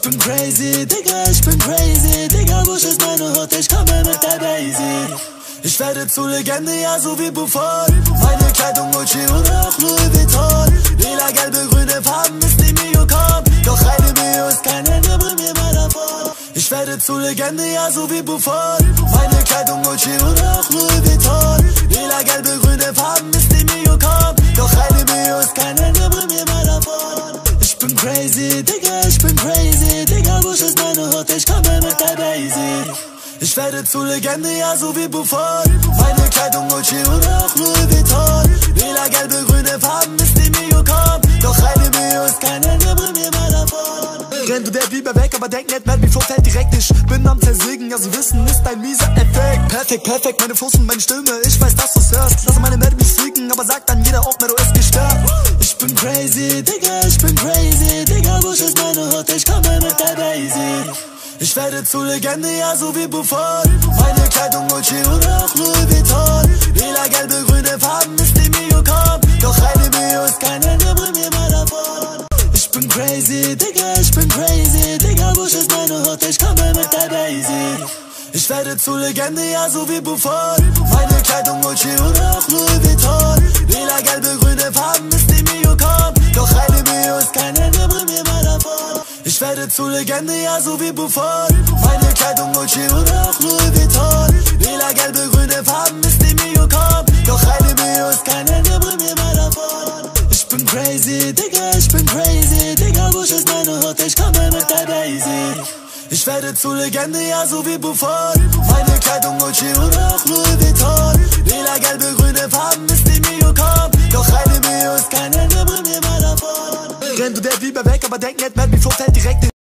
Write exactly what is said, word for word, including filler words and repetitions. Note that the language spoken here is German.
bin crazy, Digga, ich bin crazy. Digga, Busch ist meine Hut, ich komme mit der Basie. Ich werde zu Legende, ja, so wie Buffon. Meine Kleidung Gucci und auch Louis Vuitton. Lila, gelbe, grüne Farben ist die Mio komm. Doch eine Mio ist kein Ende, bring mir mal davon. Ich werde zu Legende, ja, so wie Buffon. Meine Kleidung Gucci und auch Louis Vuitton. Lila, gelbe, grüne Farben ist die Mio komm. Doch eine Mio ist kein Ende, bring mir mal davon. Ich bin crazy, Digga, ich bin crazy. Digga, Busch ist meine Hut, ich komme mit der Basie. Ich werde zu Legende, ja, so wie Buffon. Meine Kleidung Gucci und auch Louis Vuitton. Lila, gelbe, grüne Farben ist die Mio komm. Doch eine Mio ist kein Ende, bring mir mal davon. Renn du der Biber weg, aber denk nicht, Mad Before fällt direkt. Ich bin am Zersägen, ja, so wissen ist ein mieser Effekt. Perfekt, perfekt, meine Fuß und meine Stimme, ich weiß, dass du's hörst. Lass meine Mad Bees fliegen, aber sag dann jeder auch, Medo ist gestört. Ich bin crazy, Digga, ich bin crazy. Digga, Busch ist meine Hut, ich komme mit der Basie. Ich werde zu Legende, ja, so wie Buffon. Meine Kleidung Gucci und auch Louis Vuitton. Lila, gelbe, grüne Farben ist die Mio komm. Doch eine Mio ist kein Ende, bring mir mal davon. Ich bin crazy, Digga, ich bin crazy. Digga, Busch ist meine Hut, ich komme mit der Basie. Ich werde zu Legende, ja, so wie Buffon. Meine Kleidung Gucci und auch Louis Vuitton. Lila, gelbe, grüne Farben ist die Mio komm. Doch eine Mio ist kein Ende, bring mir mal davon. Ich werde zu Legende, ja, so wie Buffon. Meine Kleidung Gucci und auch Louis Vuitton. Lila, gelbe, grüne Farben ist die Mio komm. Doch eine Mio ist kein Ende, bring mir mal davon. Ich bin crazy, Digga, ich bin crazy. Digga, Busch ist meine Hut, ich komme mit der Basie. Ich werde zu Legende, ja, so wie Buffon. Meine Kleidung Gucci und auch Louis Vuitton. Lila, gelbe, grüne Farben ist die Mio komm. Doch eine Mio ist kein Ende, bring mir mal davon. Renn du der Biber weg, aber denk nicht, Mad Before fällt direkt in